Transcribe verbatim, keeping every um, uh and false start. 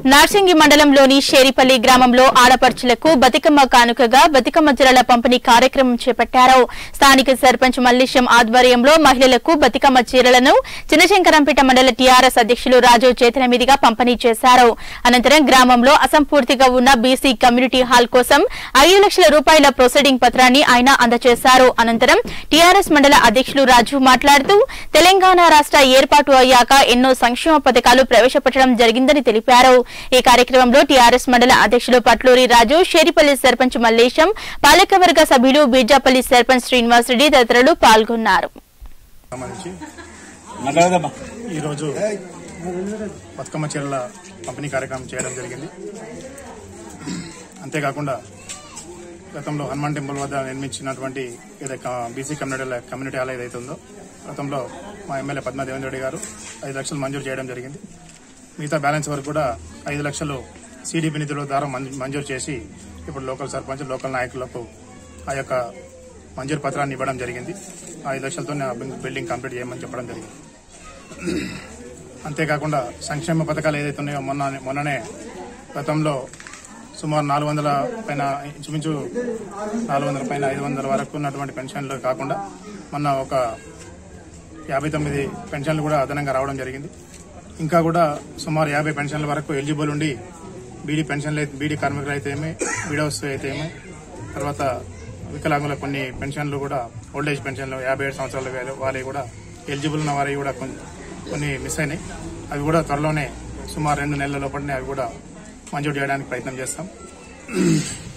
నార్సింగి మండలంలోని షేరిపల్లి గ్రామంలో ఆడపడుచులకు బతికమ్మ కానుకగా బతికమ్మ జరల పంపిణీ కార్యక్రమం చేపట్టారు. స్థానిక సర్పంచ్ మల్లేశం ఆధ్వర్యంలో మహిళలకు బతికమ్మ చీరలను చిన్నశంకరంపేట మండల టీఆర్ఎస్ అధ్యక్షులు రాజు చేతుల మీదుగా పంపిణీ చేశారు. అనంతరం గ్రామంలో అసంపూర్తిగా ఉన్న బీసీ కమ్యూనిటీ హాల్ కోసం ఐదు లక్షల రూపాయల ప్రొసీడింగ్ పత్రాన్ని ఆయన అందజేశారు. అనంతరం టీఆర్ఎస్ మండల అధ్యక్షులు రాజు మాట్లాడుతూ తెలంగాణ రాష్ట్ర ఏర్పాటు అయ్యాక ఎన్నో సంక్షేమ పథకాలు ప్రవేశపెట్టడం జరిగిందని తెలిపారు. ఈ కార్యక్రమంలో టీఆర్ఎస్ మండల అధ్యక్షులు పట్లూరి రాజు, షేరిపల్లి సర్పంచ్ మల్లేశం, పాలకవర్గ సభ్యులు బీర్జాపల్లి సర్పంచ్ శ్రీనివాస్ రెడ్డి తదితరులు పాల్గొన్నారు. ఈరోజు బతుకమ్మ చీరల పంపిణీ కార్యక్రమం చేయడం జరిగింది. అంతేకాకుండా గతంలో హనుమాన్ టెంపుల్ వద్ద నిర్మించినటువంటి ఏదైతే బీసీ కమ్యూనిటీ కమ్యూనిటీ హాల్ ఏదైతే ఉందో గతంలో మా ఎమ్మెల్యే పద్మా దేవేంద్ర రెడ్డి గారు ఐదు లక్షలు మంజూరు చేయడం జరిగింది. మిగతా బ్యాలెన్స్ వరకు కూడా ఐదు లక్షలు సీడీపీ నిధుల ద్వారా మంజూరు చేసి ఇప్పుడు లోకల్ సర్పంచ్, లోకల్ నాయకులకు ఆ యొక్క మంజూరు పత్రాన్ని ఇవ్వడం జరిగింది. ఐదు లక్షలతో బిల్డింగ్ కంప్లీట్ చేయమని చెప్పడం జరిగింది. అంతేకాకుండా సంక్షేమ పథకాలు ఏదైతే ఉన్నాయో మొన్న మొన్ననే గతంలో సుమారు నాలుగు వందల పైన ఇంచుమించు నాలుగు వందల పైన ఐదు వందల వరకు ఉన్నటువంటి పెన్షన్లు కాకుండా మొన్న ఒక యాభై తొమ్మిది పెన్షన్లు కూడా అదనంగా రావడం జరిగింది. ఇంకా కూడా సుమారు యాభై పెన్షన్ల వరకు ఎలిజిబుల్ ఉండి బీడీ పెన్షన్లు బీడీ కార్మికులు అయితే ఏమి, విడోస్ అయితే ఏమి, తర్వాత వికలాంగుల కొన్ని పెన్షన్లు కూడా ఓల్డేజ్ పెన్షన్లు యాభై ఏడు సంవత్సరాల వాళ్ళవి కూడా ఎలిజిబుల్ ఉన్న వారికి కూడా కొన్ని మిస్ అయినాయి. అవి కూడా త్వరలోనే సుమారు రెండు నెలల లోపలనే అవి కూడా మంజూరు చేయడానికి ప్రయత్నం చేస్తాం.